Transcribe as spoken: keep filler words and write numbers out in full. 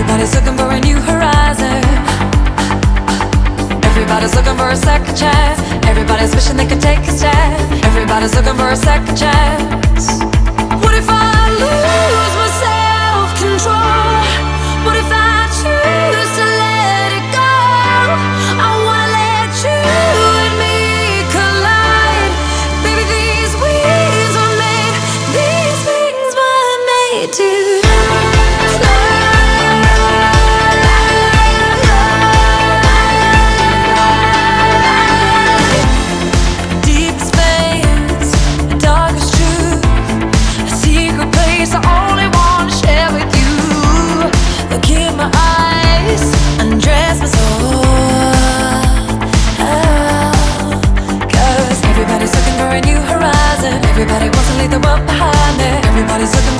Everybody's looking for a new horizon. Everybody's looking for a second chance. Everybody's wishing they could take a stand. Everybody's looking for a second chance. What if I lose my self-control? What if I choose to let it go? I wanna let you and me collide. Baby, these wings were made, these wings were made to everybody wants to leave the world behind them. Everybody's looking